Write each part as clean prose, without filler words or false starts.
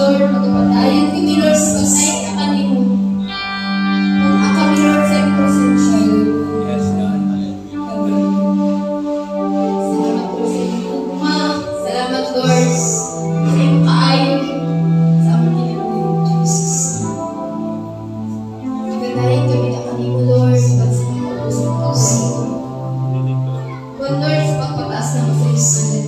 Lord, magpadayon kami, Lord, sa pasayang na kanimo. Kung kami, Lord, sa iyong presensya, Lord. Yes, God. Salamat, Lord, sa iyong tugma. Salamat, Lord, sa iyong kaayon. Sa aming ginagawa, Jesus. Magpadayon kami na kanimo, Lord, sa pagsasama sa kausin. One, Lord, sa pagpataas ng masayang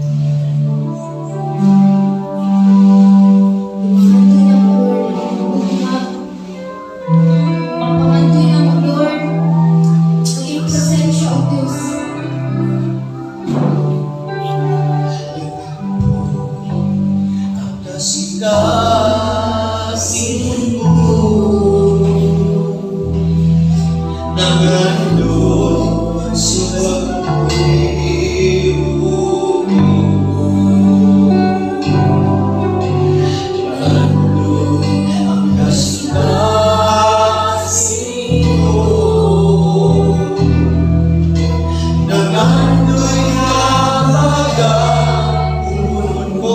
Nangandoy sa pag-ibig ang kasikasin ko. Nangandoy halaga punon mo.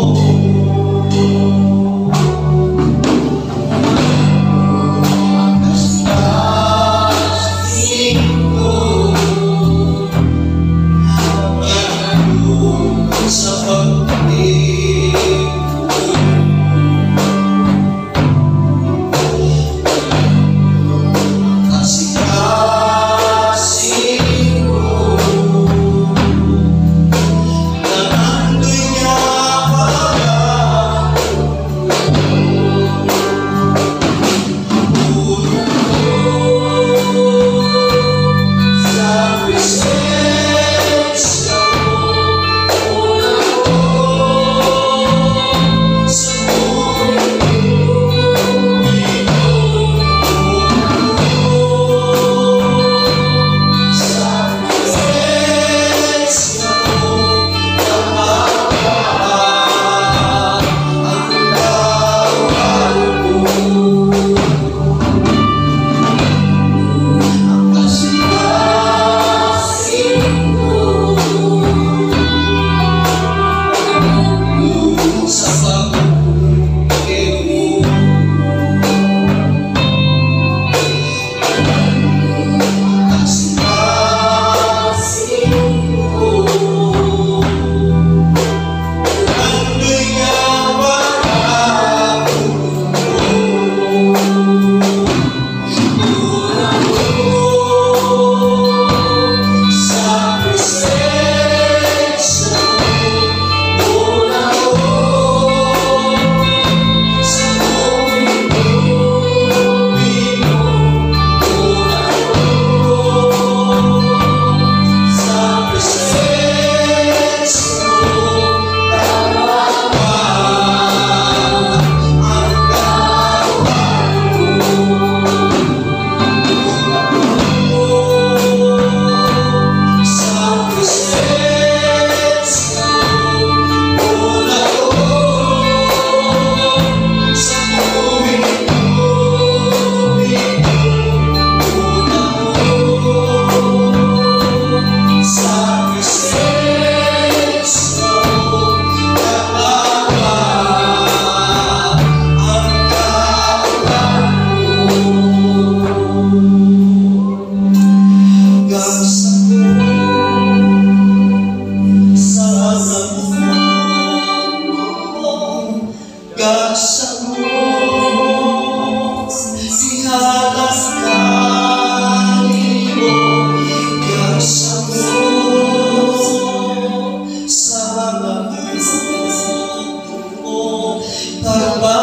Ang kasikasin ko. Nangandoy sa pag-ibig kasikasin ko. Nangandoy nga pala sa presensya mo. Una ko sa buhay ko. Sa presensya mo, napapaan ang kawan ko. Ang kasikasin ko sa pag-ibig mo. Kasikasin ko. Nandoy nga pala sa presensya mo. Una ko sa buhay ko. Una ko sa presensya mo. Napapaan ang kawan ko. Sa presensya mo. Una ko sa buhay ko. Una ko sa presensya mo. Napapaan ang kawan ko. Gasa ko sa namuno, gasa mo ihalas kanimo, gasa mo sa namuno,